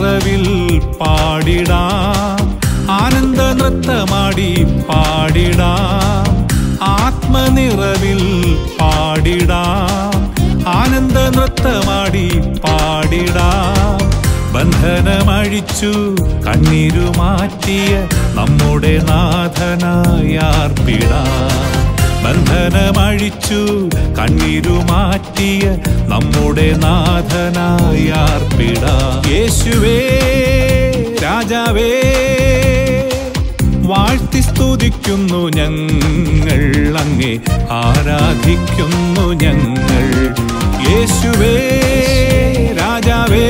നിറവിൽ പാടിടാം, ആനന്ദ നൃത്തമാടി പാടിടാം. ആത്മനിറവിൽ പാടിടാം, ആനന്ദ നൃത്തമാടി പാടിടാം. ബന്ധനമഴിച്ചു കണ്ണീരുമാറ്റിയ നമ്മുടെ നാഥനായി അർപ്പിടാം. ബന്ധനമഴിച്ചു കണ്ണീരുമാറ്റിയ നമ്മുടെ നാഥനായി അർപ്പിടാം. യേശുവേ രാജാവേ, വാഴ്ത്തി സ്തുതിക്കുന്നു ഞങ്ങൾ, അങ്ങേ ആരാധിക്കുന്നു ഞങ്ങൾ. യേശുവേ രാജാവേ,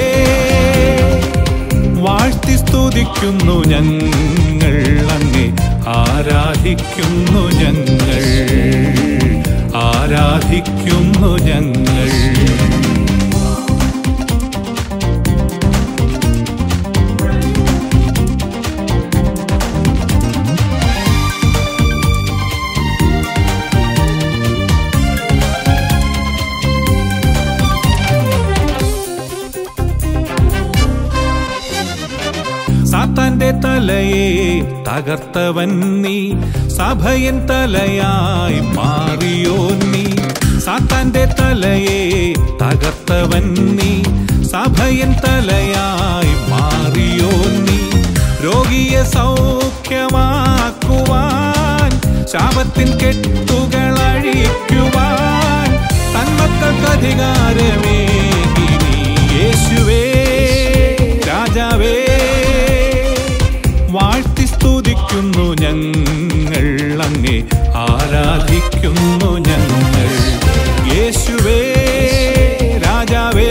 വാഴ്ത്തി സ്തുതിക്കുന്നു ഞങ്ങൾ, അങ്ങേ ആരാധിക്കുന്നു ഞങ്ങൾ, ആരാധിക്കുന്നു ഞങ്ങൾ. സാത്താന്റെ തലയെ തകർത്തവൻ നീ, സഭയൻ തലയായി മാറിയോ നീ. സാത്താന്റെ തലയെ തകർത്തവൻ നീ, സഭയൻ തലയായി മാറിയോ നീ. രോഗിയെ സൗഖ്യമാക്കുവാൻ, ശാപത്തിൻ കെട്ടുകൾ അഴിക്കുവാൻ തന്മക്കൾക്ക് അധികാരമേകി നീ. യേശുവേ രാജാവേ, വാഴ്ത്തി സ്തുതിക്കുന്നു ഞങ്ങൾ, അങ്ങേ ആരാധിക്കുന്നു ഞങ്ങൾ. യേശുവേ രാജാവേ,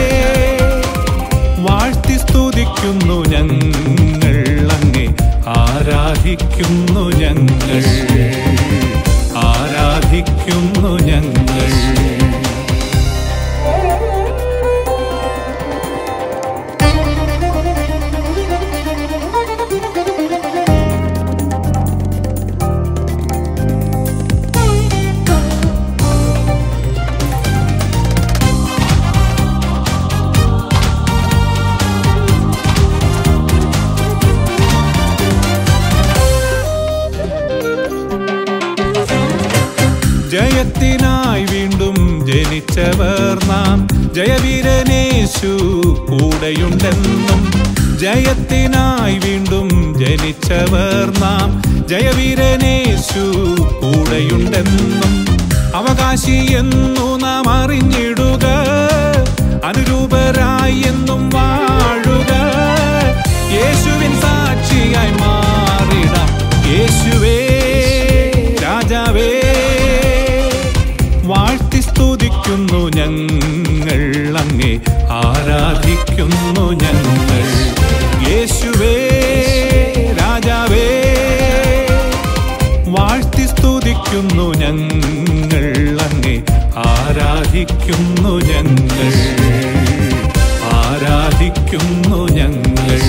വാഴ്ത്തി സ്തുതിക്കുന്നു ഞങ്ങൾ, അങ്ങേ ആരാധിക്കുന്നു ഞങ്ങൾ, ആരാധിക്കുന്നു ഞങ്ങൾ. ജയത്തിനായി വീണ്ടും ജനിച്ചവർ നാം, ജയവീരനേശു കൂടെയുണ്ടെന്നും. ജയത്തിനായി വീണ്ടും ജനിച്ചവർ നാം, ജയവീരനേശു കൂടെയുണ്ടെന്നും. അവകാശി എന്നു നാം അറിഞ്ഞിടുക, അനുരൂപരായി എന്നും വാഴുക. യേശുവിൻ സാക്ഷിയായി മാറിടാം. യേശുവേ രാജാവേ, വാഴ്ത്തി സ്തുതിക്കുന്നു ഞങ്ങൾ, അങ്ങേ ആരാധിക്കുന്നു ഞങ്ങൾ. യേശുവേ രാജാവേ, വാഴ്ത്തി സ്തുതിക്കുന്നു ഞങ്ങൾ, അങ്ങേ ആരാധിക്കുന്നു ഞങ്ങൾ, ആരാധിക്കുന്നു ഞങ്ങൾ.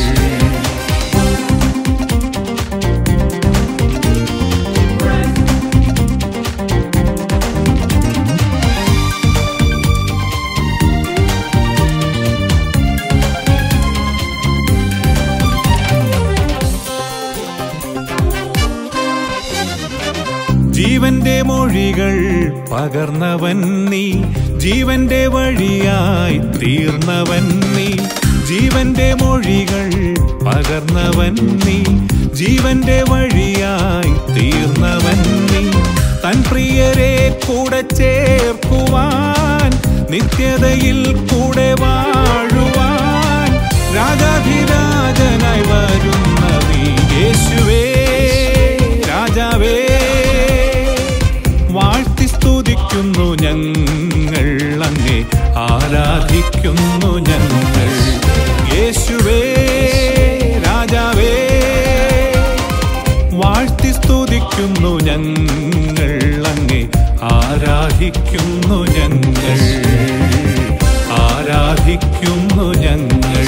ജീവന്റെ മൊഴികൾ പകർന്നവൻ നീ, ജീവന്റെ വഴിയായി തീർന്നവൻ നീ. ജീവന്റെ മൊഴികൾ പകർന്നവൻ നീ, ജീവന്റെ വഴിയായി തീർന്നവൻ നീ. തൻ പ്രിയരെ കൂടെ ചേർക്കുവാൻ, നിത്യതയിൽ കൂടെ വാഴുവാൻ രാജാധിരാജനായി വരുന്ന നീ. യേശുവേ രാജാവേ, വാഴ്ത്തി സ്തുതിക്കുന്നു ഞങ്ങൾ, അങ്ങേ ആരാധിക്കുന്നു ഞങ്ങൾ. യേശുവേ രാജാവേ, വാഴ്ത്തി സ്തുതിക്കുന്നു ഞങ്ങൾ, അങ്ങേ ആരാധിക്കുന്നു ഞങ്ങൾ, ആരാധിക്കുന്നു ഞങ്ങൾ,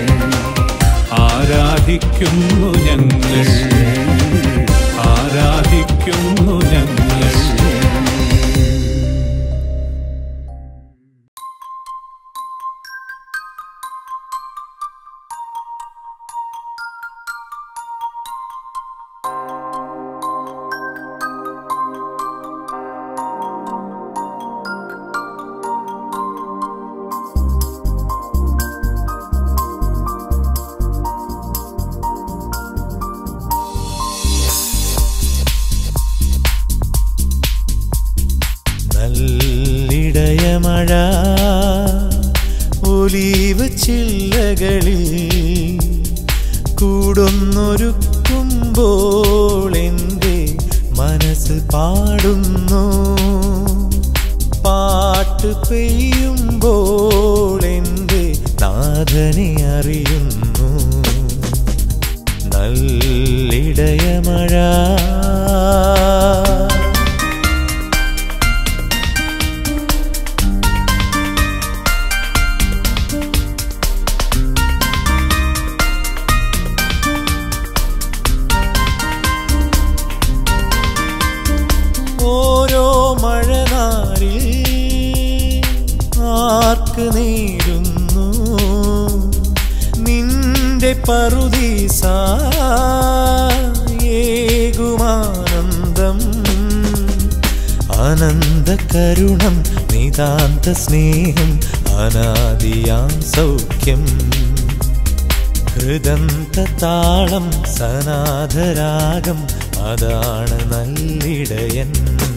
ആരാധിക്കുന്നു ഞങ്ങൾ, ആരാധിക്കുന്നു ഞങ്ങൾ. മഴ ഒലീവ് ചില്ലകളിൽ കൂടുന്നൊരുക്കുമ്പോൾ എൻ്റെ മനസ്സ് പാടുന്നു. പാട്ട് പെയ്യുമ്പോൾ എൻ്റെ നാഥനെ അറിയുന്നു. നല്ലിടയമഴ ഓരോ മഴനാരിൽ ആർക്ക് നേരുന്നു നിന്റെ പറുദീസ ഏകുമാനന്ദം. അനന്ത കരുണം നിതാന്ത സ്നേഹം അനാദിയാം സൗഖ്യം. ഹൃദന്ത താളം സനാഥരാഗം അതാണ് നല്ലിടയൻ.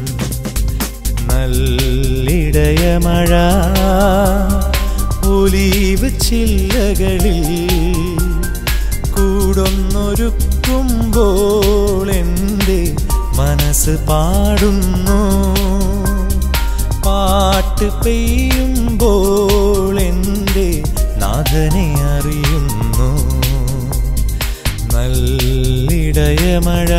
നല്ലിടയമഴ ഒലീവ് ചില്ലകളിൽ കൂടുന്നൊരുക്കുമ്പോൾ എൻ്റെ മനസ്സ് പാടുന്നു. പാട്ട് പെയ്യുമ്പോൾ എൻ്റെ നാഥനെ അറിയുന്നു. നല്ലിടയമഴ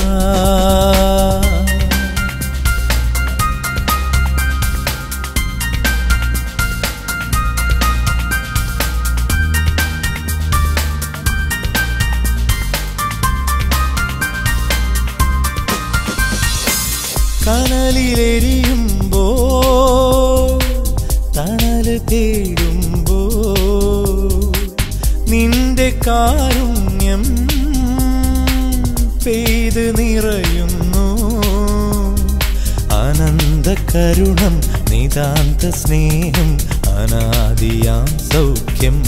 കനലിലെരിയുമ്പോൾ തണല് തേടുമ്പോൾ നിന്റെ കാരുണ്യം പെയ്ത് നിറയുന്നു. അനന്ത കരുണം നിതാന്ത സ്നേഹം അനാദിയാം സൗഖ്യം.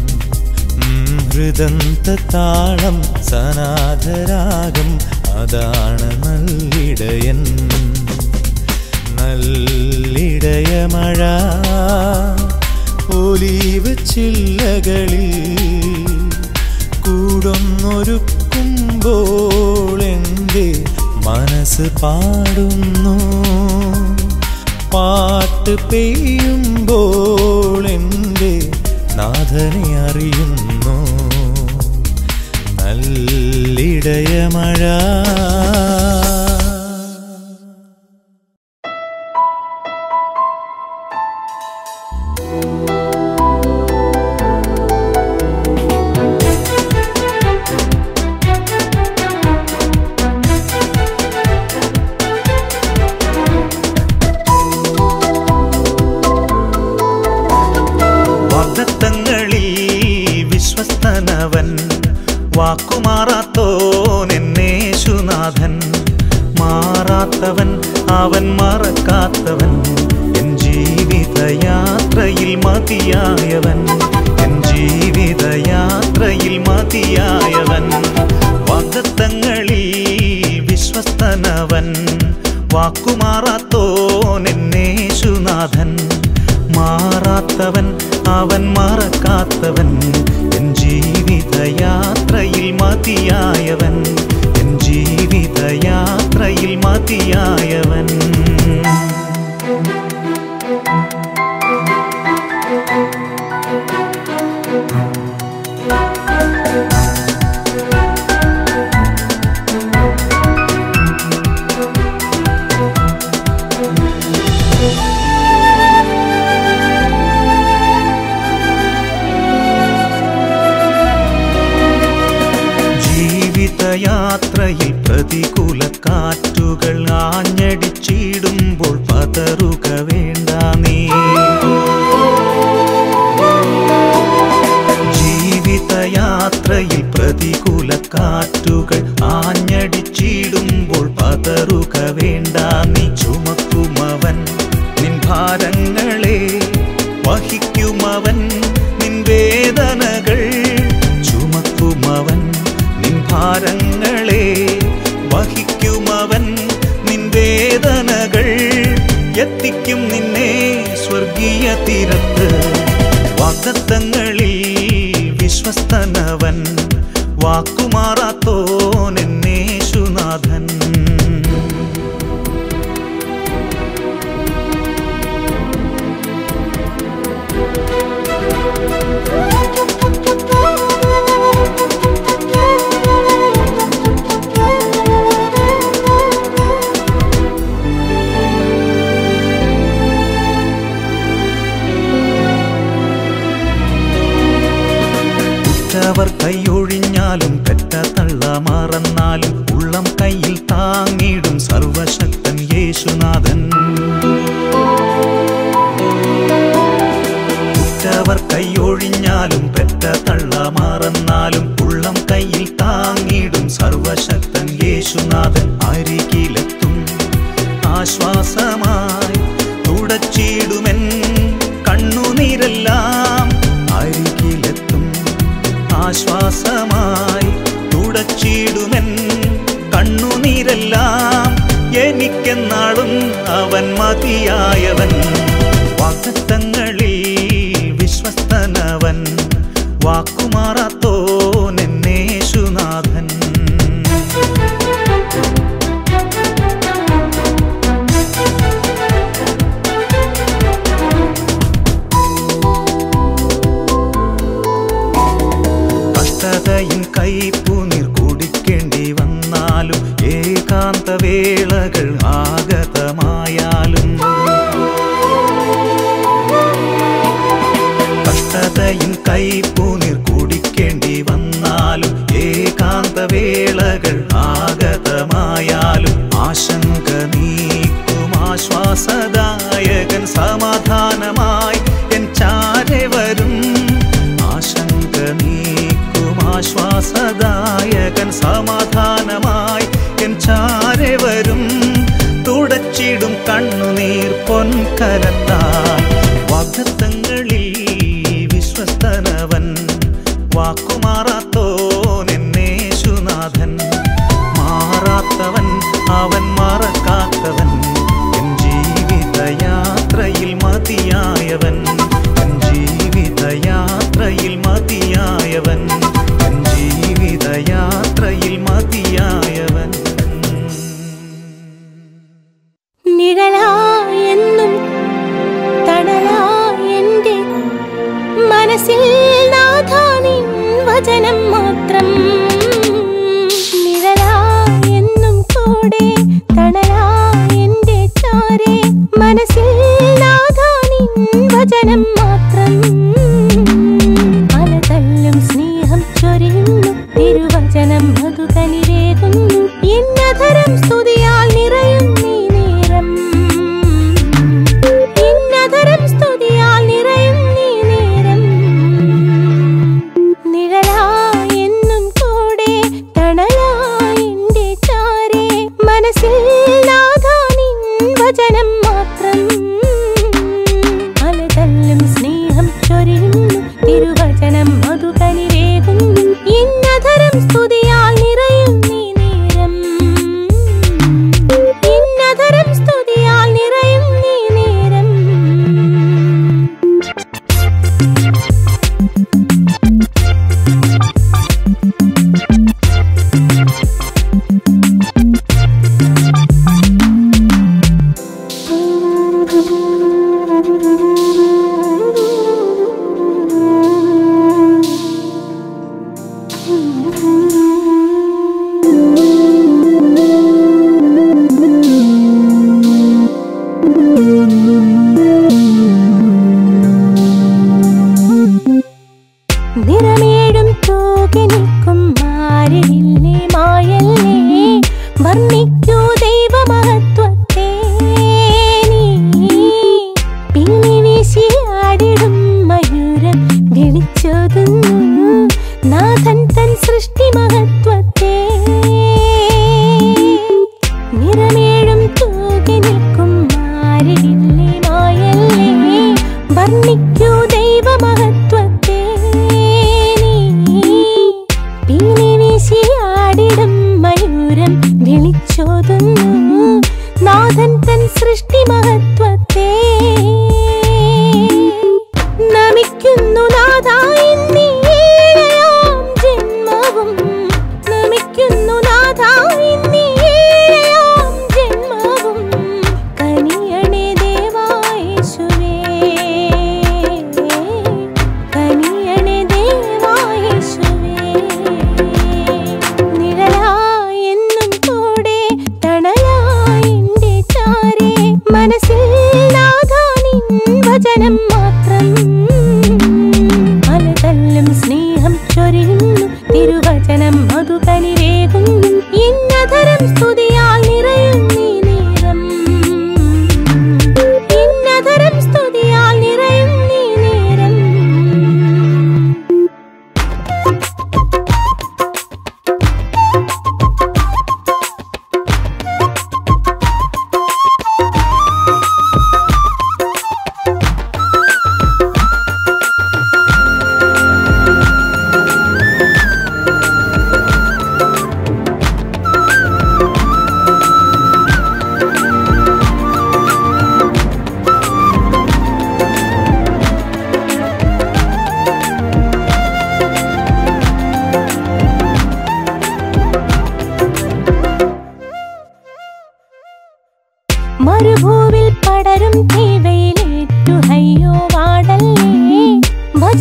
ഹൃദന്ത താളം സനാഥരാഗം അതാണ് നല്ലിടയൻ. നല്ലിടയമഴ ഒലീവ് ചില്ലകളിൽ കൂടുന്നൊരുക്കുമ്പോൾ എൻ്റെ മനസ്സ് പാടുന്നു. പാട്ട് പെയ്യുമ്പോൾ എൻ്റെ നാഥനെ അറിയുന്നു. നല്ലിടയമഴ വാക്കുമാറാത്തോനെന്നേശുനാഥൻ. മാറാത്തവൻ അവൻ മറക്കാത്തവൻ എൻ ജീവിതയാത്രയിൽ മതിയായവൻ. എൻ ജീവിതയാത്രയിൽ മതിയായവൻ. വാഗ്ദത്തങ്ങളിൽ വിശ്വസ്തനവൻ. വാക്കുമാറാത്തോനെന്നേശുനാഥൻ. മാറാത്തവൻ അവൻ മറക്കാത്തവൻ എൻ ജീവിതയാത്രയിൽ മതിയായവൻ. എൻ ജീവിതയാത്രയിൽ മതിയായവൻ. യാത്രയിൽ പ്രതികൂല കാറ്റുകൾ ആഞ്ഞടിച്ചിടുമ്പോൾ പതറുക വേണ്ട നീ. ജീവിതയാത്രയിൽ പ്രതികൂല കാറ്റുകൾ ആഞ്ഞടിച്ചിടുമ്പോൾ പതറുക വേണ്ട നീ. ചുമക്കുമവൻ നിൻ ഭാരങ്ങളെ, വഹിക്കുമവൻ നിൻ വേദനകൾ. ചുമക്കുമവൻ നിൻ ഭാരങ്ങളെ, വഹിക്കുമവൻ നിൻ വേദനകൾ. എത്തിക്കും നിന്നെ സ്വർഗീയ ജീവൻ വാക്കുമാറാത്തോനെന്നേശുനാഥൻ. അവർ കൈയൊഴിഞ്ഞാലും പെറ്റ തള്ള മറന്നാലും ഉള്ളം കയ്യിൽ താങ്ങിടും സർവശക്തൻ യേശുനാഥൻ. അവർ കൈയൊഴിഞ്ഞാലും പെറ്റ തള്ള മറന്നാലും ഉള്ളം കയ്യിൽ താങ്ങിടും സർവശക്തൻ യേശുനാഥൻ. അരികിലെത്തും ആശ്വാസമായി തുടച്ചിടുമെൻ കണ്ണുനീരെല്ലാം. അരികിലെത്തും ആശ്വാസമായി തുടച്ചിടുമെൻ കണ്ണുനീരെല്ലാം. എനിക്കെന്നാളും അവൻ മതിയായവൻ. വാഗ്ദത്തങ്ങളിൽ വിശ്വസ്തനവൻ വാക്കുമാറാത്തോനെന്നേശുനാഥൻ. കഷ്ടതയും കൈപ്പുനീർ കുടിക്കേണ്ടി വന്നാലും ഏകാന്തവേളകൾ ആഗതമായാലും കഷ്ടതയും കൈപ്പുനീർ കുടിക്കേണ്ടി വന്നാലും ഏകാന്തവേളകൾ ആഗതമായാലും ആശങ്ക നീക്കും ആശ്വാസദായകൻ സമാധാനമായി എൻ ചാരെ വരും. ആശങ്ക നീക്കും ആശ്വാസദായകൻ സമാധാനമായി എൻ ചാരെ വരും. തുടച്ചിടും കണ്ണുനീർ പൊൻകരത്താൽ. വാഗ്ദത്തങ്ങളിൽ വിശ്വസ്തനവൻ വാക്കുമാറാത്തോനെന്നേശുനാഥൻ. മാറാത്തവൻ അവൻ മറക്കാത്തവൻ എൻ ജീവിതയാത്രയിൽ മതിയായവൻ. എൻ ജീവിതയാത്രയിൽ മതിയായവൻ. എൻ ജീവിതയാത്രയിൽ മതിയായവൻ. നിഴലായെന്നും തണലായെന്റെ മനസ്സിൽ നാഥാ നിൻ വചനം മാത്രം. നിഴലായെന്നും കൂടെ തണലായെന്റെ ചാരെ മനസ്സിൽ നാഥാ നിൻ വചനം മാത്രം. അലതല്ലും സ്നേഹം ചൊരിയുന്നു തിരുവചനം മധുകനിവേകുന്നു. എന്നധരം സ്തുതിയാൽ നിറയും നീ നേരം. എന്നധരം സ്തുതിയാൽ നിറയും നീ നേരം. നിഴലായെന്നും കൂടെ തണലായെന്റെ ചാരെ മനസ്സിൽ നാഥാ നിൻ വചനം മാത്രം. അലതല്ലും സ്നേഹം ചൊരിയുന്നു തിരുവചനം മധുകനിവേകുന്നു. എന്നധരം സ്തുതിയാൽ നിറയും നീ നേരം. എന്നധരം സ്തുതിയാൽ നിറയും നീ നേരം. നിറമേഴും തൂകി നിൽക്കും മാരില്ലേ മായല്ലേ വർണ്ണിക്കൂ ദൈവമഹത്വത്തെ നീ. പിന്നി വീശിയാടിടും മയൂരം വിളിച്ചോതുന്നു നാഥൻ തൻ സൃഷ്ടി മഹത്വത്തെ. നിറമേഴും തൂകി നിൽക്കും മാരില്ലേ മായല്ലേ വർണ്ണിക്കൂ ദൈവമഹത്വത്തെ നീ.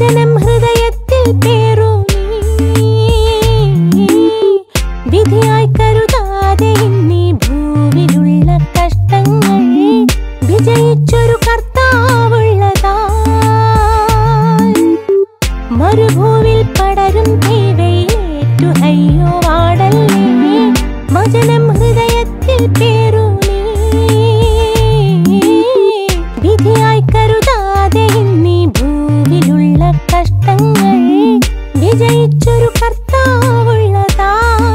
വചനം ഹൃദയത്തിൽ പേറൂ നീ. വിധിയായി കരുതാതെ ഇന്നീ ഭൂവിലുള്ള കഷ്ടങ്ങൾ വിജയിച്ചൊരു കർത്താവുള്ളതാ. മരുഭൂവിൽ പടരും തീവയിലേറ്റു അയ്യോ വാടല്ലേ. വചനം ഹൃദയത്തിൽ പേറൂ നീ. വിധിയായി കരുതാതെ ഇന്നീ ഭൂവിലുള്ള കഷ്ടങ്ങൾ വിജയിച്ചൊരു കർത്താവുള്ളതാ.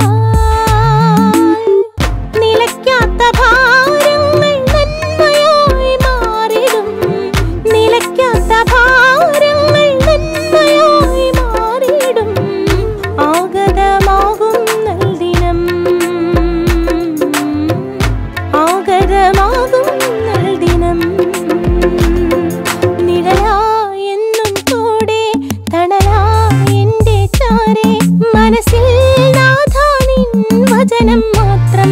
നിലയ്ക്കാത്ത ഭാരങ്ങൾ നന്മയായി മാറിടും. നിലയ്ക്കാത്ത ഭാരങ്ങൾ നന്മയായി മാറിടും. ആഗതമാകും നൽദിനം, ആഗതമാകും നൽദിനം. നിഴലായെന്നും കൂടെ തണലായെന്റെ ചാരെ. മനസ്സിൽ നാഥാ നിൻ വചനം മാത്രം.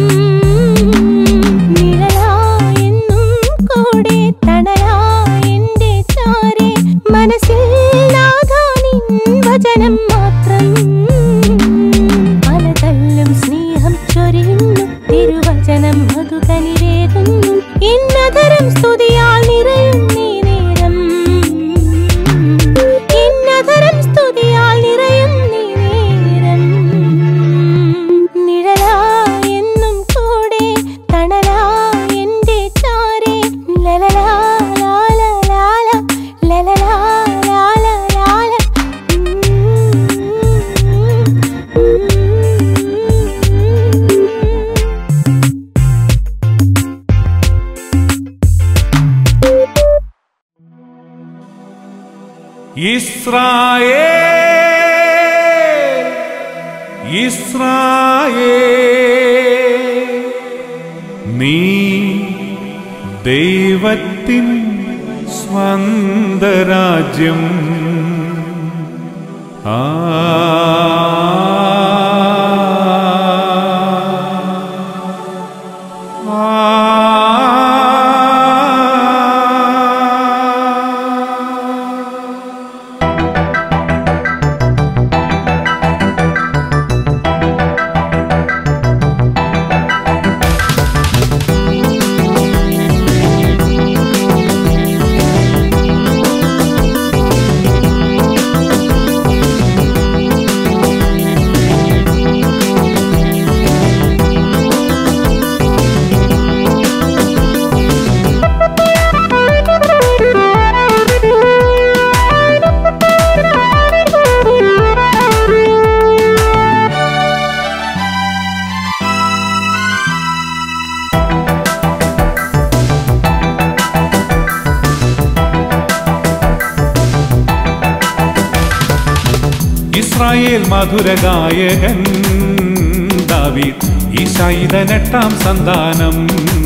നിഴലായെന്നും കൂടെ തണലായെന്റെ ചാരെ. മനസ്സിൽ നാഥാ നിൻ വചനം മാത്രം. പലതല്ലും സ്നേഹം ചൊരിയുന്നു. തിരുവചനം മധുകനിവേകുന്നു. ഇന്നതരം സ്തുതിയാൽ നിറയും നീ നേരം. ഇന്നതരം സ്തുതിയാൽ നിറയും നീ നേരം. നിഴലായെന്നും കൂടെ തണലായെന്റെ ചാരെ. ലലലാ ലാല ലാല ലലലാ ലാല ലാല. ഇസ്രായേൽ ഇസ്രായേൽ നീ ദൈവത്തിൻ സ്വന്തരാജ്യം. ഇസ്രായേൽ മധുരഗായകൻ ദാവീദ് ഈശായിതൻ 8ാം സന്താനം.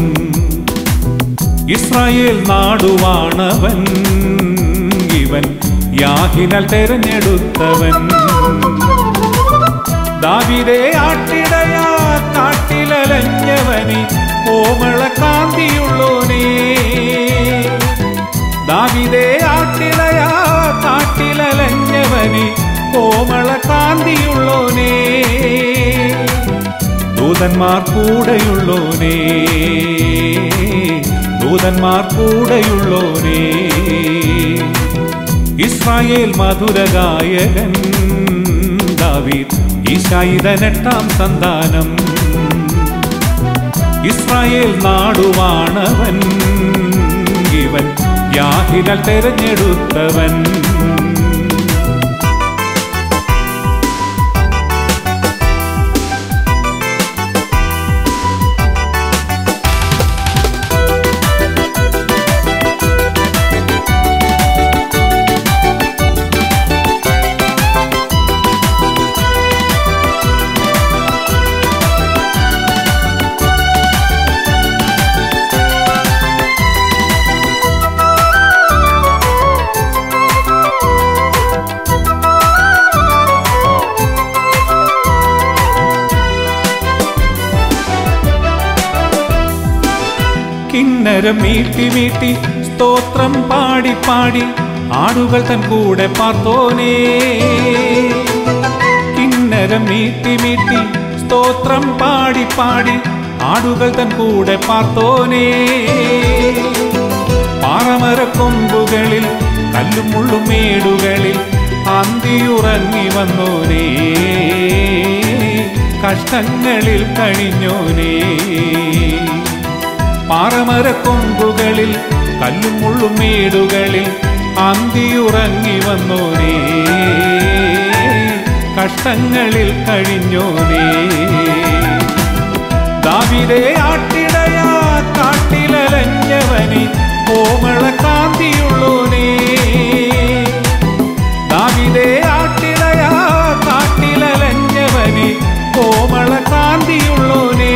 ഇസ്രായേൽ നാടുവാണവൻ, ഇവൻ യാഹിനാൽ തെരഞ്ഞെടുത്തവൻ. ദാവീദേ ആട്ടിടയാ കാട്ടിലലഞ്ഞവനെ, കോമള കാന്തിയുള്ളോനേ. ദാവീദേ ആട്ടിടയാ കാട്ടിലലഞ്ഞവനെ, കോമള കാന്തിയുള്ളോനേ. ദൂതന്മാർ കൂടെയുള്ളോനേ, ദൂതന്മാർ കൂടെയുള്ളോനേ. ഇസ്രായേൽ മധുരഗായകൻ ദാവീദ് ഈശായിതൻ 8ാം സന്താനം. ഇസ്രായേൽ നാടുവാണവൻ, ഇവൻ യാഹിനാൽ തെരഞ്ഞെടുത്തവൻ. കിന്നരം മീട്ടി മീട്ടി സ്തോത്രം പാടി പാടി ആടുകൾ തൻ കൂടെ പാർത്തോനേ കിന്നരം മീട്ടി മീട്ടി സ്തോത്രം പാടി പാടി ആടുകൾ തൻ കൂടെ പാർത്തോനേ പാറമരക്കൊമ്പുകളിൽ കല്ലും മുള്ളും മേടുകളിൽ അന്തിയുറങ്ങി വന്നോനേ കഷ്ടങ്ങളിൽ കഴിഞ്ഞോനേ പാറമരക്കൊമ്പുകളിൽ കല്ലും മുള്ളും മേടുകളിൽ അന്തിയുറങ്ങി വന്നോനേ കഷ്ടങ്ങളിൽ കഴിഞ്ഞോനേ ദാവീദേ ആട്ടിടയാ കാട്ടിലലഞ്ഞവനെ കോമള കാന്തിയുള്ളോനേ ദാവീദേ ആട്ടിടയാ കാട്ടിലലഞ്ഞവനെ കോമള കാന്തിയുള്ളോനേ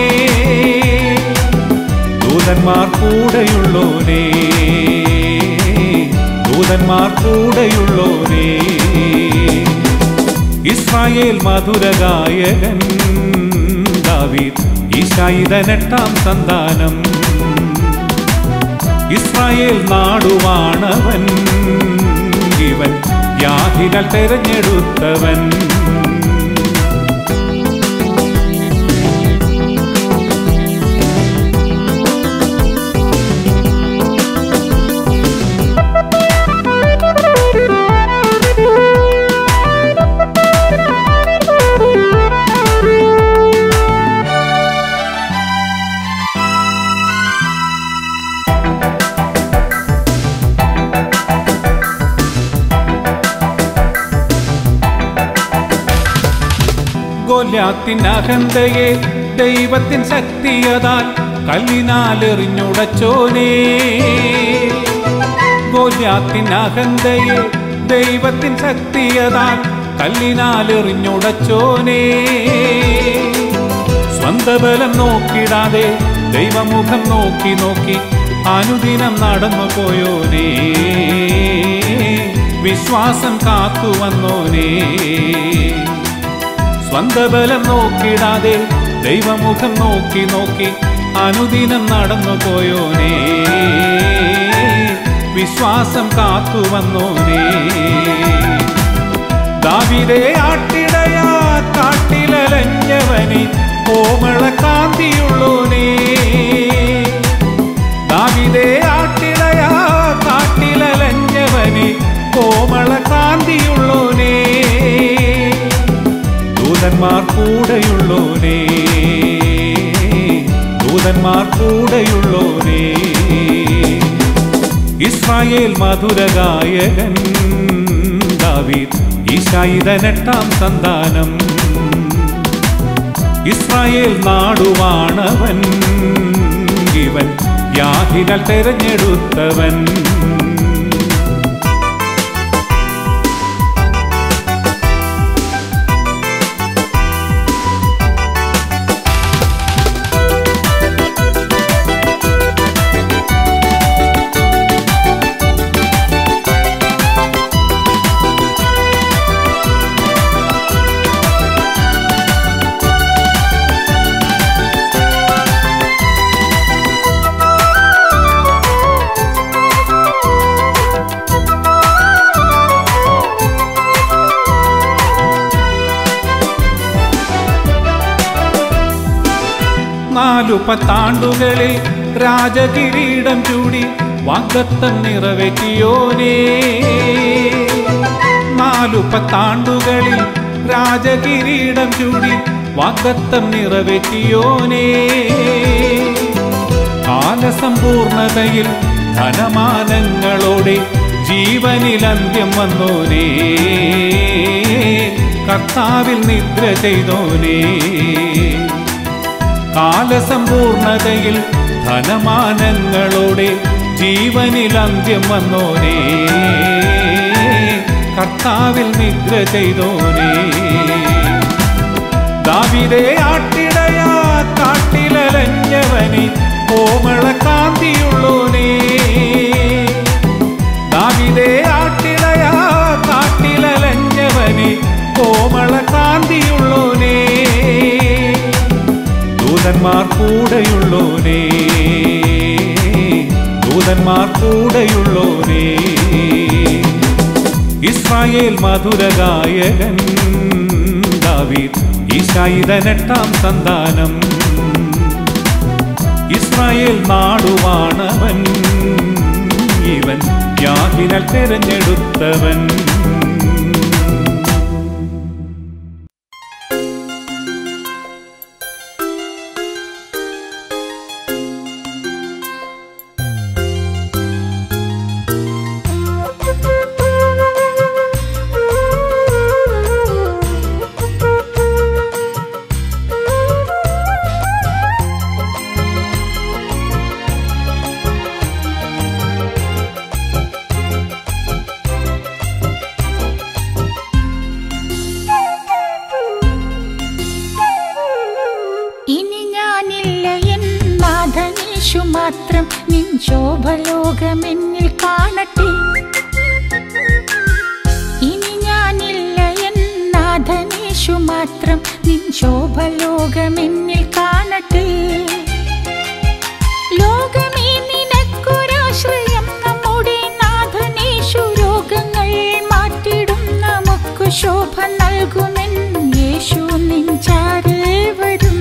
ദൂതന്മാർ കൂടെയുള്ളോനേ ദൂതന്മാർ കൂടെയുള്ളോനേ ഇസ്രായേൽ മധുരഗായകൻ ദാവീദ് ഈശായിതൻ 8-ാം സന്താനം ഇസ്രായേൽ നാടുവാണവൻ ഇവൻ യാഹിനാൽ തെരഞ്ഞെടുത്തവൻ ഗോല്യാത്തിൻ അഹന്തയെ ദൈവത്തിൻ ശക്തിയതാൽ കല്ലിനാലെറിഞ്ഞുടച്ചോനേ ഗോല്യാത്തിൻ അഹന്തയെ ദൈവത്തിൻ ശക്തിയതാൽ കല്ലിനാലെറിഞ്ഞുടച്ചോനേ സ്വന്തബലം നോക്കിടാതെ ദൈവമുഖം നോക്കി നോക്കി അനുദിനം നടന്നു പോയോനേ വിശ്വാസം കാത്തുവന്നോനേ സ്വന്തബലം നോക്കിടാതെ ദൈവമുഖം നോക്കി നോക്കി അനുദിനം നടന്നു പോയോനേ വിശ്വാസം കാത്തുവന്നോനേ ദാവീദേ ആട്ടിടയാ കാട്ടിലലഞ്ഞവനെ കോമള കാന്തിയുള്ളോനേ ദാവീദേ ആട്ടിടയാ കാട്ടിലലഞ്ഞവനെ കോമള കാന്തിയുള്ളോനേ ദൂതന്മാർ കൂടെയുള്ളോനേ ദൂതന്മാർ കൂടെയുള്ളോനേ ഇസ്രായേൽ മധുരഗായകൻ ദാവീദ് ഈശായിതൻ 8-ാം സന്താനം ഇസ്രായേൽ നാടുവാണവൻ ഇവൻ യാഹിനാൽ തെരഞ്ഞെടുത്തവൻ നാലു പത്താണ്ടുകളിൽ രാജകിരീടം ചൂടി വാഗ്ദത്തം നിറവേറ്റിയോനേ നാലു പത്താണ്ടുകളിൽ രാജകിരീടം ചൂടി വാഗ്ദത്തം നിറവേറ്റിയോനേ കാലസമ്പൂർണതയിൽ ധനമാനങ്ങളോടെ ജീവനിൽ അന്ത്യം വന്നോനേ കർത്താവിൽ നിദ്ര ചെയ്തോനേ കാലസമ്പൂർണതയിൽ ധനമാനങ്ങളോടെ ജീവനിൽ അന്ത്യം വന്നോനേ കർത്താവിൽ നിദ്ര ചെയ്തോനേ ദാവീദേ ആട്ടിടയാ കാട്ടിലലഞ്ഞവനെ കോമള കാന്തിയുള്ളോനേ ദാവീദേ ആട്ടിടയാ കാട്ടിലലഞ്ഞവനെ കോമള കാന്തിയുള്ളോനേ ദൂതന്മാർ കൂടെയുള്ളോനേ ദൂതന്മാർ കൂടെയുള്ളോനേ ഇസ്രായേൽ മധുരഗായകൻ ദാവീദ് ഈശായിതൻ 8ാം സന്താനം. ഇസ്രായേൽ നാടുവാണവൻ, ഇവൻ യാഹിനാൽ തെരഞ്ഞെടുത്തവൻ. മാത്രം നിൻ ശോഭലോകമെന്നിൽ കാണട്ടെ. ഇനി ഞാനില്ല എന്നാഥനേശു മാത്രം നിൻ ശോഭലോകമെന്നിൽ കാണട്ടെ. ലോകമേ നിനക്കൊരാശ്രയം, നമ്മുടെ നാഥനേശു രോഗങ്ങൾ മാറ്റിടും നമുക്ക് ശോഭ നൽകുമെൻ യേശു നിൻ ചാരേ വരും.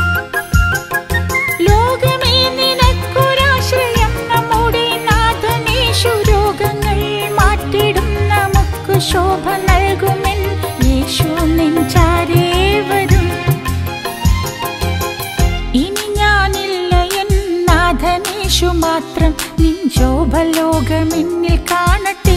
ശോഭ നൽകുമെൻ യേശു നിൻ ചാരേ വരും. ഇനി ഞാനില്ല എന്നാഥനേശു മാത്രം നിൻ ശോഭലോകമെന്നിൽ കാണട്ടെ.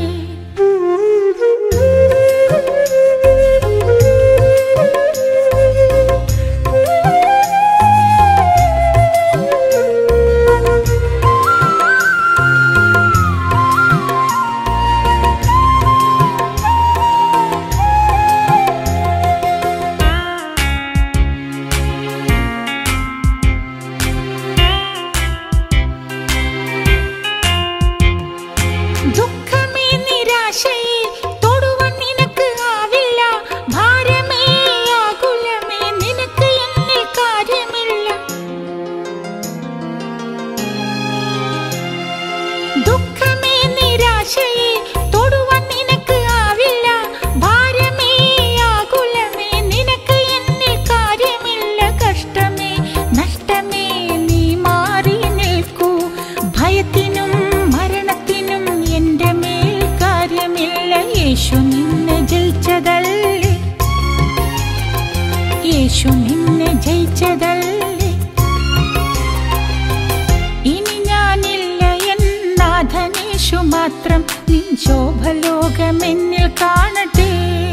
യേശു നിന്നെ ജയിച്ചതല്ലേ. ഇനി ഞാനില്ല എന്നാഥനേശു മാത്രം നിൻ ശോഭലോകമെന്നിൽ കാണട്ടെ.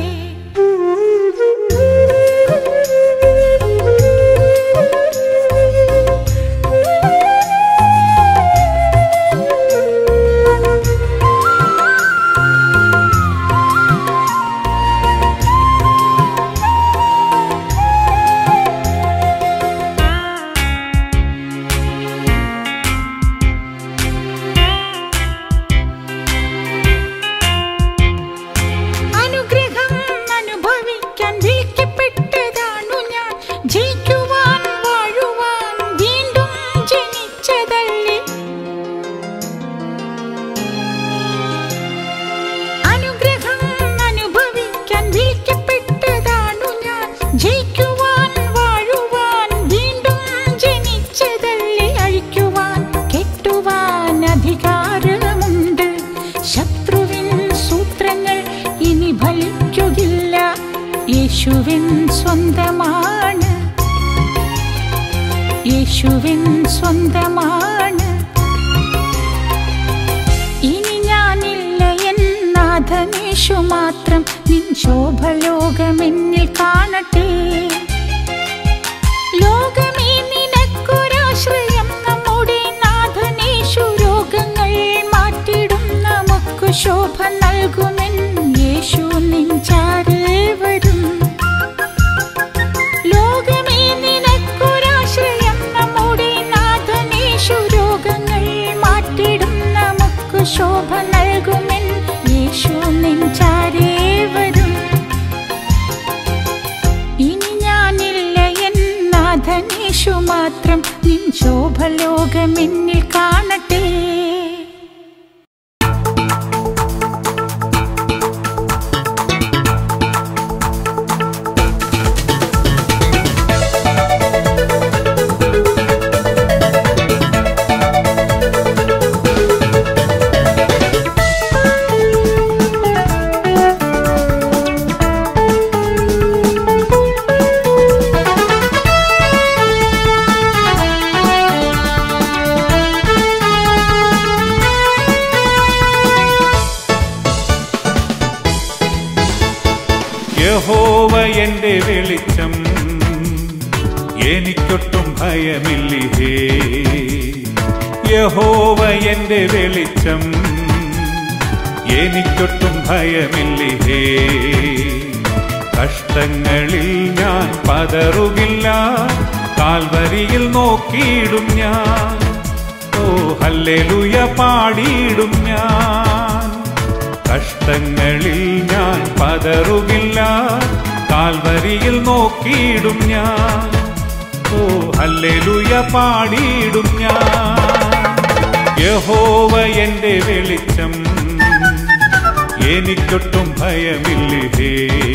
യേശുവിൻ സ്വന്തമാണ്, യേശുവിൻ സ്വന്തമാണ്. ഇനി ഞാനില്ല എന്നാഥനേശു മാത്രം നിൻ ശോഭലോകമെന്നിൽ കാണട്ടെ. ലോകമേ നിനക്കൊരാശ്രയം, നമ്മുടെ നാഥനേശു രോഗങ്ങൾ മാറ്റിടും നമുക്ക് ശോഭ നൽകുമെൻ യേശു നിൻ ചാരേ വരും. ശോഭ നൽകുമെൻ യേശു നിൻ ചാരേ വരും. യഹോവ എന്റെ വെളിച്ചം, എനിക്കൊട്ടും ഭയമില്ലേ. യഹോവ എന്റെ വെളിച്ചം, എനിക്കൊട്ടും ഭയമില്ലേ. കഷ്ടങ്ങളിൽ ഞാൻ പതറുകില്ല, കാൽവരിയിൽ നോക്കിയിടും ഞാൻ. ഓ ഹല്ലേലൂയ പാടിയിടും ഞാൻ. കഷ്ടങ്ങളിൽ ഞാൻ പതറുകില്ല, കാൽവരിയിൽ നോക്കിയിടും ഞാൻ. ഓ ഹല്ലേലൂയ പാടിയിടും ഞാൻ. യഹോവ എന്റെ വെളിച്ചം, എനിക്കൊട്ടും ഭയമില്ലേ.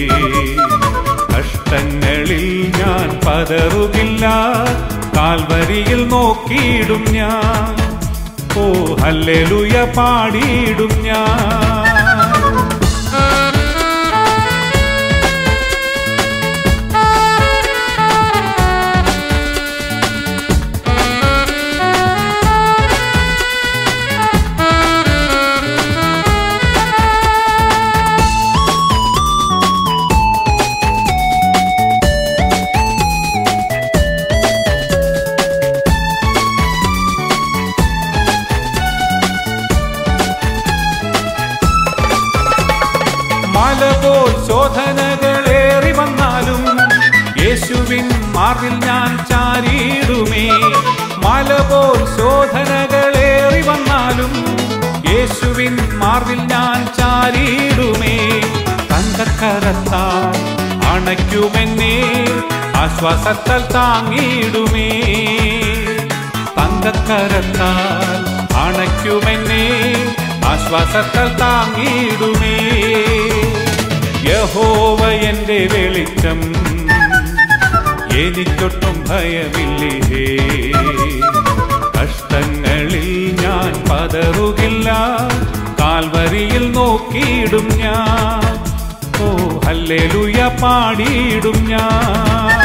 കഷ്ടങ്ങളിൽ ഞാൻ പതറുകില്ല, കാൽവരിയിൽ നോക്കിയിടും ഞാൻ. ഓ ഹല്ലേലൂയ പാടിയിടും ഞാൻ. മലപോൽ ശോധനകളേറി വന്നാലും യേശുവിൻ മാർവിൽ ഞാൻ ചാരിയിടുമേ. മലപോൽ ശോധനകളേറി വന്നാലും യേശുവിൻ മാർവിൽ ഞാൻ ചാരിയിടുമേ. തങ്കക്കരത്താൽ അണയ്ക്കുമെന്നെ, ആശ്വാസത്താൽ താങ്ങിയിടുമേ. തങ്കക്കരത്താൽ അണയ്ക്കുമെന്നെ, ആശ്വാസത്താൽ താങ്ങിയിടുമേ. യഹോവ എന്റെ വെളിച്ചം, എനിക്കൊട്ടും ഭയമില്ലേ. കഷ്ടങ്ങളിൽ ഞാൻ പതറുകില്ല, കാൽവരിയിൽ നോക്കിയിടും ഞാൻ. ഓ ഹല്ലേലൂയ പാടിയിടും ഞാൻ.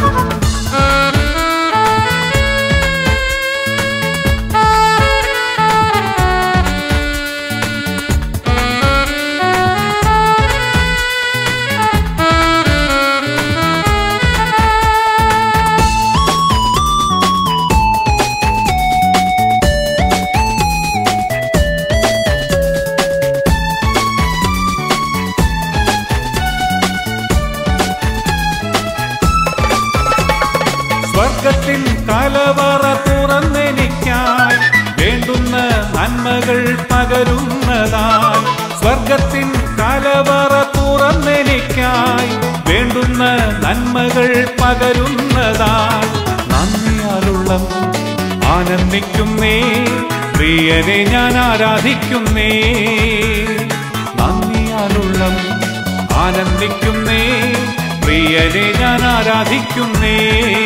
സ്വർഗത്തിൻ കലവറ തുറന്നെനിക്കായി വേണ്ടുന്ന നന്മകൾ പകരുന്നതായി. സ്വർഗത്തിൻ കലവറ തുറന്നെനിക്കായി വേണ്ടുന്ന നന്മകൾ പകരുന്നതായി. നന്ദിയാലുള്ള ആനന്ദിക്കുന്നേ, പ്രിയനെ ഞാൻ ആരാധിക്കുന്നേ. നന്ദിയാലുള്ള ആനന്ദിക്കുന്നേ, പ്രിയനെ ഞാൻ ആരാധിക്കുന്നേ.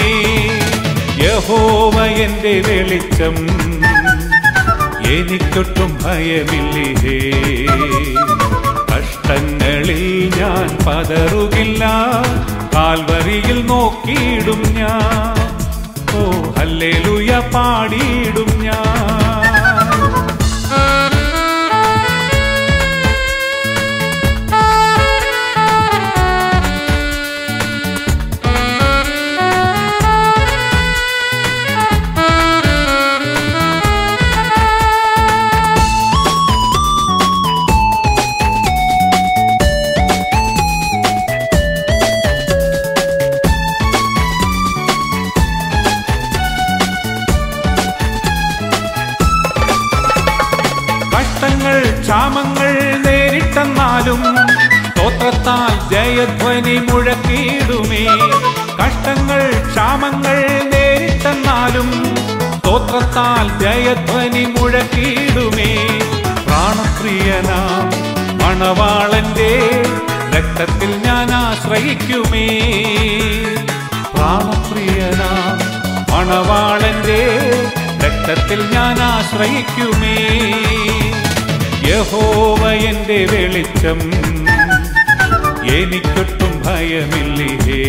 യഹോവ എന്റെ വെളിച്ചം, എനിക്കൊട്ടും ഭയമില്ലേ. കഷ്ടങ്ങളിൽ ഞാൻ പതറുകില്ല, കാൽവരിയിൽ നോക്കിയിടും ഞാൻ. ഓ ഹല്ലേലൂയ പാടിയിടും ഞാൻ. ക്ഷാമങ്ങൾ നേരിട്ടെന്നാലും സ്തോത്രത്താൽ ജയധ്വനി മുഴക്കിയിടുമേ. കഷ്ടങ്ങൾ ക്ഷാമങ്ങൾ നേരിട്ടെന്നാലും സ്തോത്രത്താൽ ജയധ്വനി മുഴക്കിയിടുമേ. പ്രാണപ്രിയനാം മണവാളന്റെ രക്തത്തിൽ ഞാൻ ആശ്രയിക്കുമേ. പ്രാണപ്രിയനാം മണവാളന്റെ രക്തത്തിൽ ഞാൻ ആശ്രയിക്കുമേ. യഹോവ എന്റെ വെളിച്ചം, എനിക്കൊട്ടും ഭയമില്ലേ.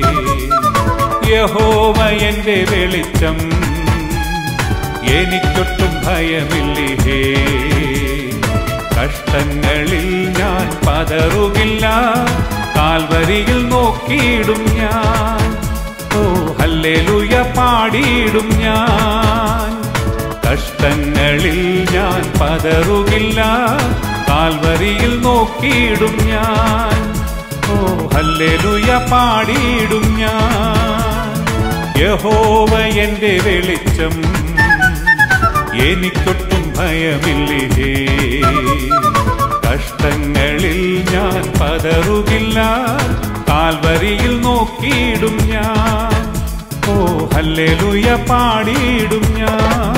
യഹോവ എന്റെ വെളിച്ചം, എനിക്കൊട്ടും ഭയമില്ലേ. കഷ്ടങ്ങളിൽ ഞാൻ പതറുകില്ല, കാൽ കാൽവരിയിൽ നോക്കിയിടും ഞാൻ. ഓ ഹല്ലേലൂയ പാടിയിടും ഞാൻ. കഷ്ടങ്ങളിൽ ഞാൻ പതറുകില്ല, കാൽവരിയിൽ നോക്കിയിടും ഞാൻ. ഓ ഹല്ലേലൂയ പാടിയിടും ഞാൻ. യഹോവ എൻ്റെ വെളിച്ചം, എനിക്കൊട്ടും ഭയമില്ലേ. കഷ്ടങ്ങളിൽ ഞാൻ പതറുകില്ല, കാൽവരിയിൽ നോക്കിയിടും ഞാൻ. ഓ ഹല്ലേലൂയ പാടിയിടും ഞാൻ.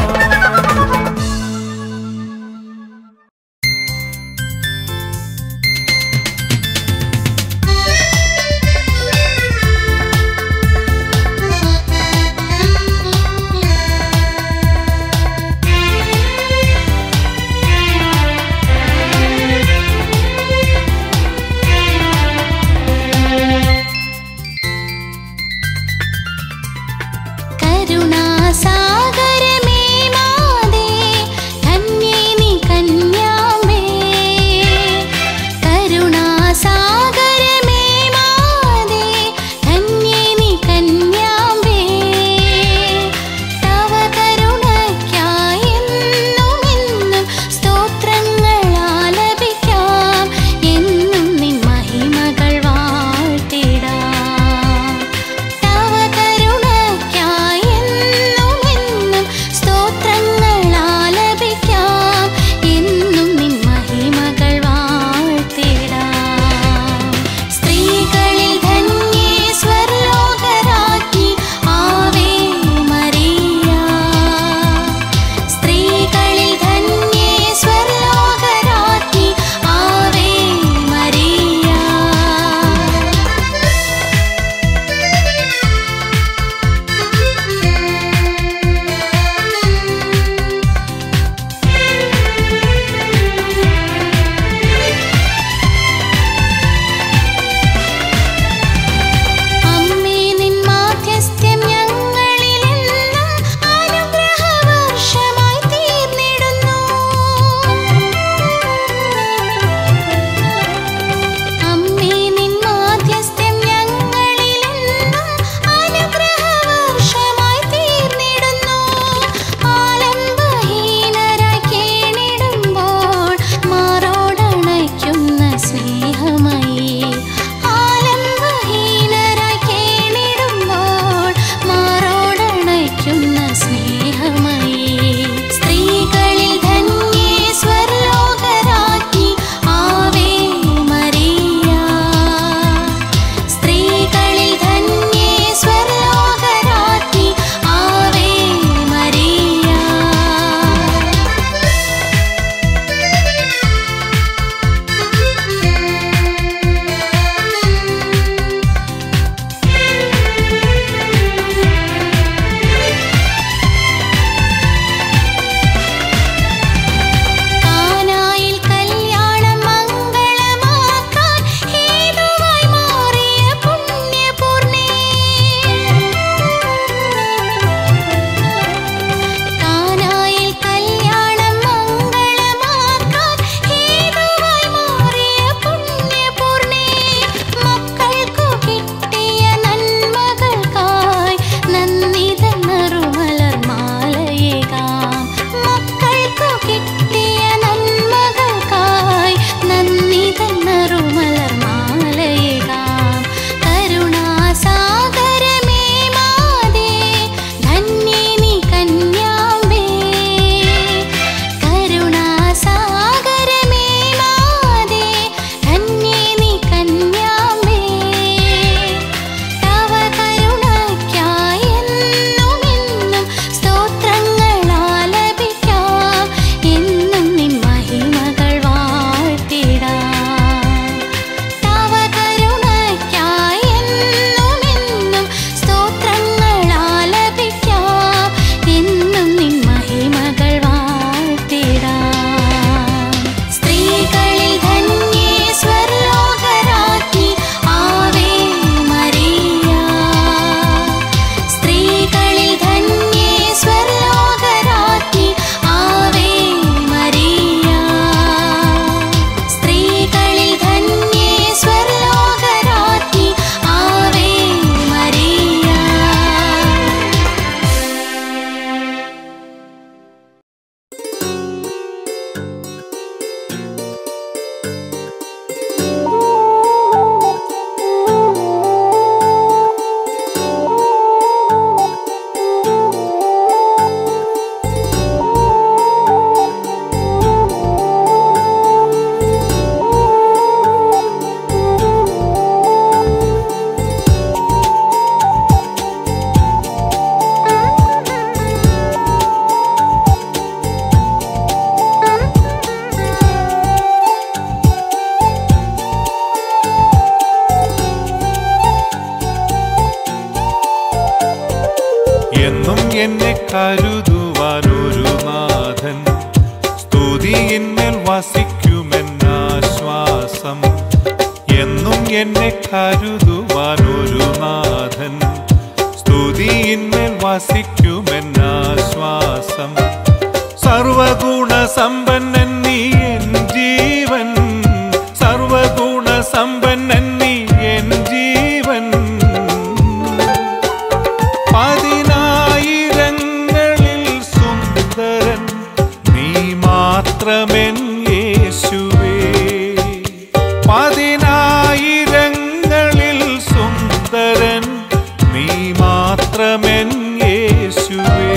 കരുണാസാഗരമേ എന്നെ കരുതുവാനൊരു നാഥൻ, സ്തുതിയിന്മേൽ വസിക്കുമെന്നാശ്വാസം. എന്നും എന്നെ കരുതുവാനൊരു നാഥൻ, സ്തുതിയിന്മേൽ വസിക്കുമെന്നാശ്വാസം. സർവഗുണ സമ്പന്നൻ നീ എൻ ജീവൻ, സർവഗുണ സമ്പന്നൻ നീ എൻ ജീവൻ. പതിനായിരങ്ങളിൽ സുന്ദരൻ നീ മാത്രമെൻ യേശുവേ. പതിനായിരങ്ങളിൽ സുന്ദരൻ നീ മാത്രമെൻ യേശുവേ.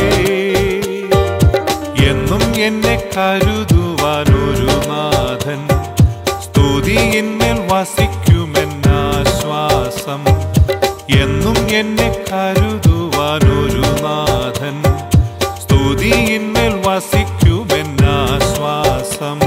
എന്നും എന്നെ കരുതുവാനൊരു നാഥൻ, സ്തുതിയിന്മേൽ വസിക്കുമെന്നാശ്വാസം. എന്നും എന്നെ കരുതുവാനൊരു നാഥൻ, സ്തുതിയിന്മേൽ വസിക്കുമെന്നാശ്വാസം.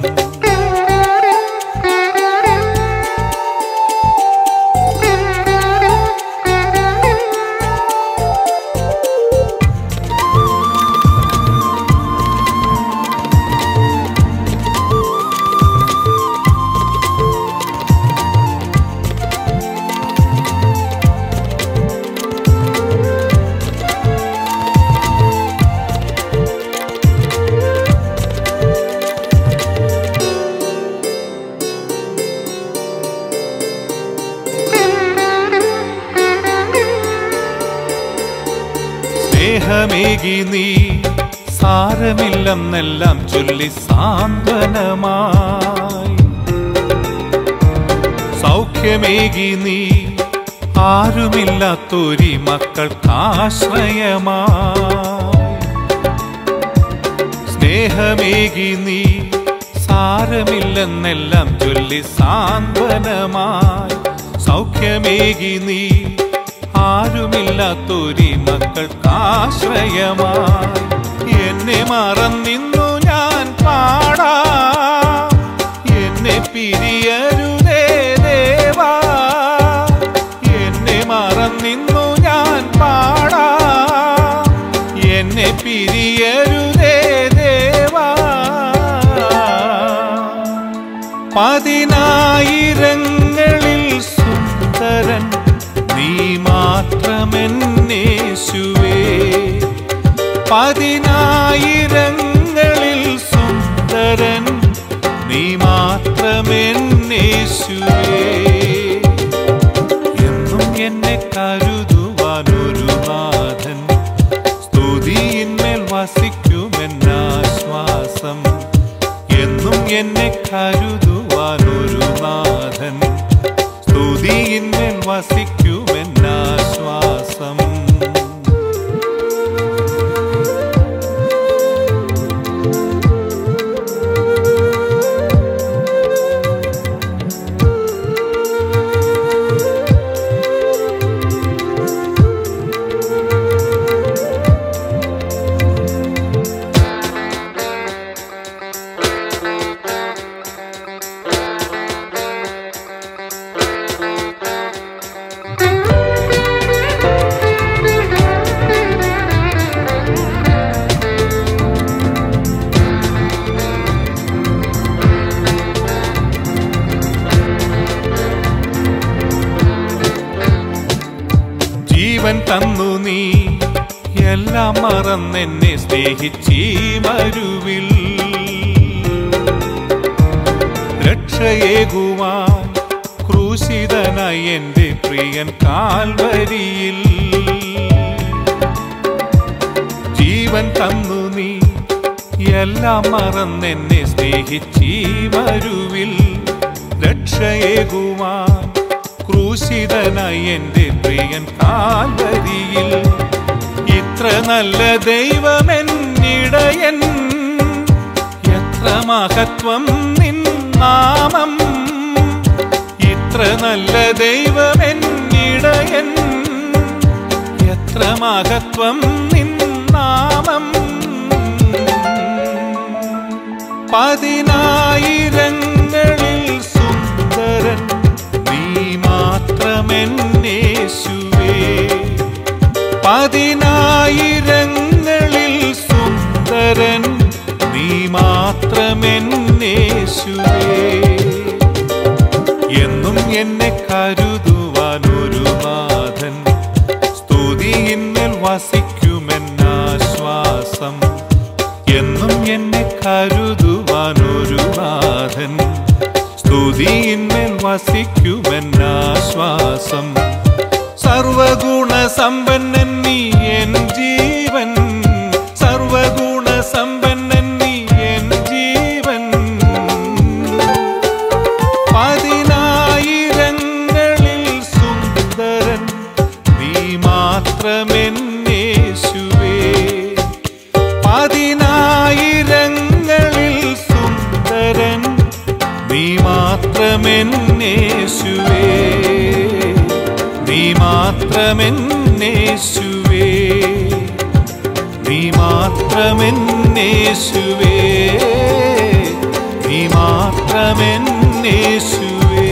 സ്നേഹമേകി നീ സാരമില്ലെന്നെല്ലാം ചൊല്ലി സാന്ത്വനമായി, സൗഖ്യമേകി നീ ആരുമില്ലാത്തൊരി മക്കൾക്കാശ്രയമായി. സ്നേഹമേകി നീ സാരമില്ലെന്നെല്ലാം ചൊല്ലി സാന്ത്വനമായി, സൗഖ്യമേകി നീ ആരുമില്ലാത്തൊരി മക്കൾക്കാശ്രയമായി. എന്നെ മറന്നിന്നു ഞാൻ പാടാം, എന്നെ പിരിയരുതേ ദേവാ. എന്നെ മറന്നിന്നു ഞാൻ പാടാം, എന്നെ പിരിയരുതേ ദേവാ. പതിനായിരങ്ങളിൽ സുന്ദരൻ നീ മാത്രമെൻ യേശുവേ. പതിനായിരങ്ങളിൽ സുന്ദരൻ നീ മാത്രമെൻ യേശുവേ. എന്നും എന്നെ കരുതുവാനൊരു നാഥൻ, സ്തുതിയിന്മേൽ വസിക്കുമെന്നാശ്വാസം. എന്നും എന്നെ കരുതുവാനൊരു നാഥൻ, സ്തുതിയിന്മേൽ വസിക്കുമെന്നാശ്വാസം. ജീവൻ തന്നു നീ എല്ലാം മറന്നെന്നെ സ്നേഹിച്ചീ മരുവിൽ, രക്ഷയേകുവാൻ ക്രൂശിതനായി എൻ്റെ പ്രിയൻ കാൽവരിയിൽ. ജീവൻ തന്നു നീ എല്ലാം മറന്നെന്നെ സ്നേഹിച്ചീ മരുവിൽ, രക്ഷയേകുവാൻ ക്രൂശിതനായി എൻ്റെ പ്രിയൻ കാൽവരിയിൽ. ഇത്ര നല്ല ദൈവമെന്നിടയൻ, എത്ര മഹത്വം നിൻ നാമം. ഇത്ര നല്ല ദൈവമെന്നിടയൻ, എത്ര മഹത്വം നിൻ നാമം. പതിനായിരങ്ങളിൽ സുന്ദരൻ നീ മാത്രമെൻ യേശുവേ. പതിനായിരങ്ങളിൽ കരുതുവാനൊരു നാഥൻ, സ്തുതിയിന്മേൽ വസിക്കുമെന്നാശ്വാസം. എന്നും എന്നെ കരുതുവാനൊരു നാഥൻ, സ്തുതിയിന്മേൽ വസിക്കുമെന്നാശ്വാസം. സർവഗുണ സമ്പന്നൻ നീ എൻ ജീവൻ, സർവഗുണ സമ്പന്നൻ നീ എൻ ജീവൻ. പതിനായിരങ്ങളിൽ സുന്ദരൻ നീ മാത്രമെന്നേശുവേ, പതിനായിരങ്ങളിൽ സുന്ദരൻ നീ മാത്രമെന്നേശുവേ, നീ മാത്രമെന്നേശുവേ, നീ മാത്രമെന്നേശുവേ, നീ മാത്രമെന്നേശുവേ.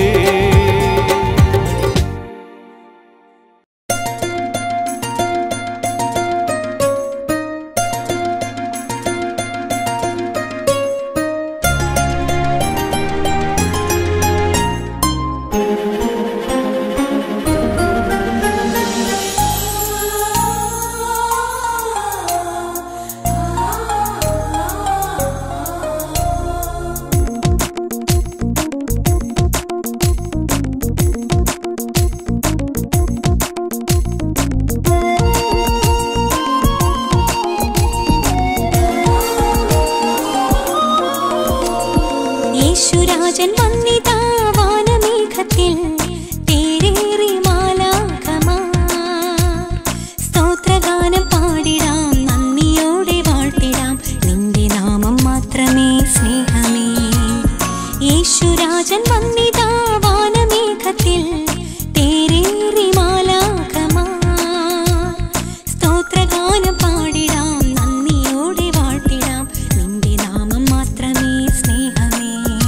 യേശുരാജൻ വന്നിതാ വാനമേഘത്തിൽ, തേരേറി മാലാഖമാർ. സ്തോത്രഗാനം പാടിടാം, നന്ദിയോടെ വാഴ്ത്തിടാം, നിന്റെ നാമം മാത്രമേ സ്നേഹമേ. യേശുരാജൻ വന്നിതാ വാനമേഘത്തിൽ, തേരേറി മാലാഖമാർ. സ്തോത്രഗാനം പാടിടാം, നന്ദിയോടെ വാഴ്ത്തിടാം, നിന്റെ നാമം മാത്രമേ സ്നേഹമേ.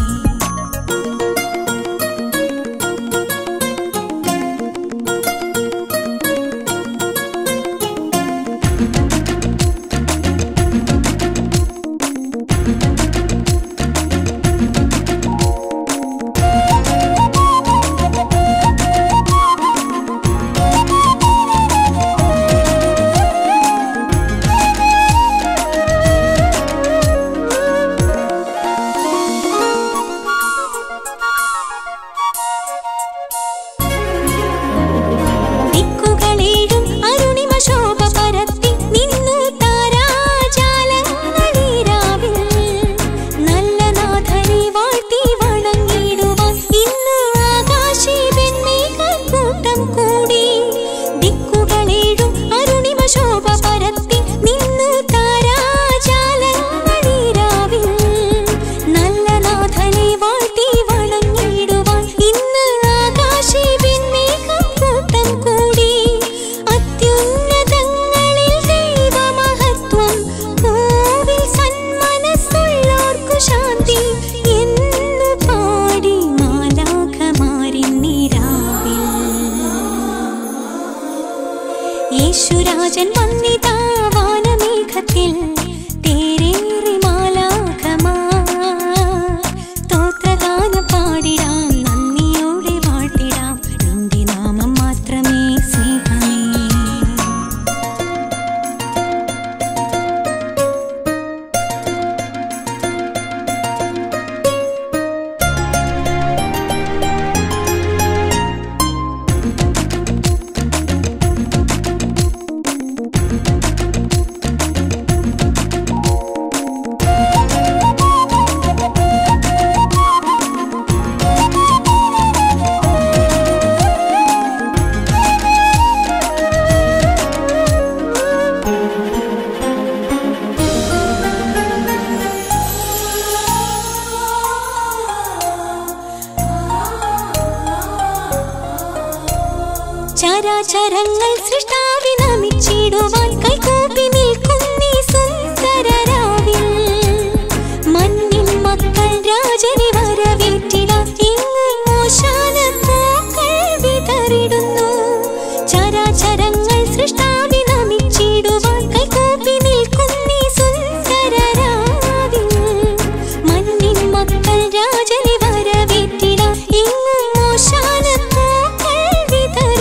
യേശുരാജൻ വന്നിതാ വാനമേഘത്തിൽ, തേരേറി മാലാഖമാർ. സ്തോത്രഗാനം പാടിടാം, നന്ദിയോടെ വാഴ്ത്തിടാം, നിന്റെ നാമം മാത്രമേ സ്നേഹമേ. ചരാചരങ്ങൾ സൃഷ്ടാവി നമിച്ചിടുവാൻ കൈകൂപ്പി നിൽക്കുന്നീ സുന്ദരരാവിൽ, മണ്ണിൻ മക്കൾ രാജനെ വരവേറ്റിടാൻ എങ്ങും ഓശാന പൂക്കൾ വിതറിടുന്നു. ചരാചരങ്ങൾ സൃഷ്ടാവി നമിച്ചിടുവാൻ കൈകൂപ്പി നിൽക്കുന്നീ സുന്ദരരാവിൽ, മണ്ണിൻ മക്കൾ രാജനെ വരവേറ്റിടാൻ എങ്ങും ഓശാന പൂക്കൾ വിതറിടുന്നു.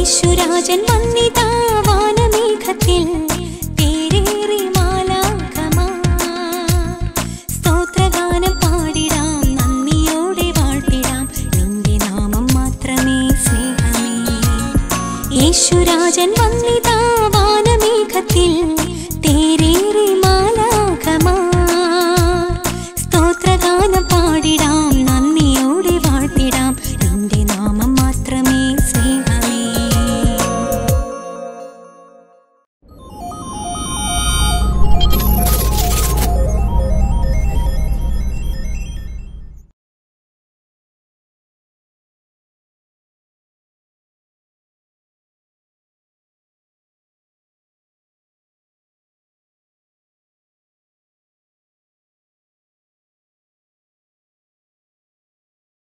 യേശുരാജൻ വന്നിതാ വാനമേഘത്തിൽ തേരേറി മാലാഖമാർ. സ്തോത്രഗാനം പാടിടാം, നന്ദിയോടെ വാഴ്ത്തിടാം, നിന്റെ നാമം മാത്രമേ സ്നേഹമേ. യേശുരാജൻ വന്നിതാ